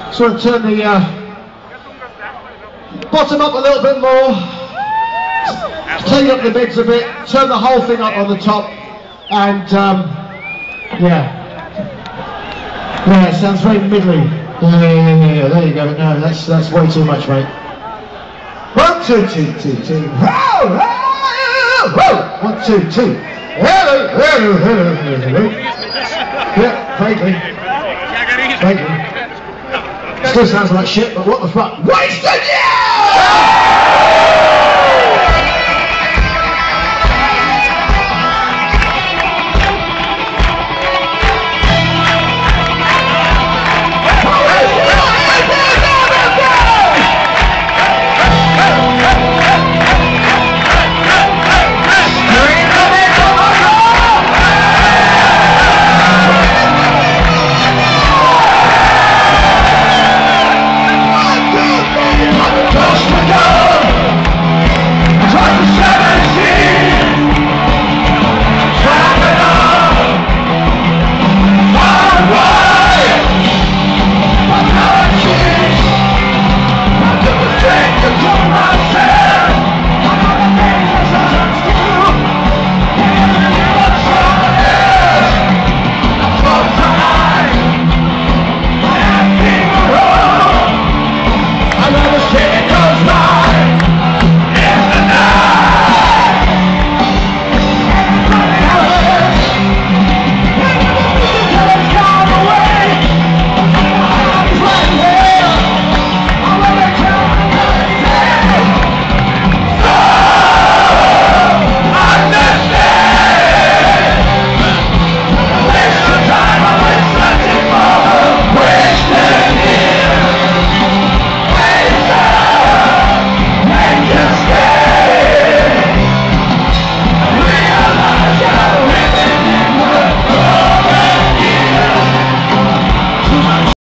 Just want to turn the bottom up a little bit more, clean up the mids a bit, turn the whole thing up on the top, and yeah, it sounds very middly. Yeah, there you go. No, that's way too much, mate. 1, 2, 2, 2, 2. Whoa, whoa, whoa. 1, 2, 2. Hello, hello, hello, hello. Yeah, vaguely. Vaguely. Still sounds like shit, but what the fuck? Wasted, yeah!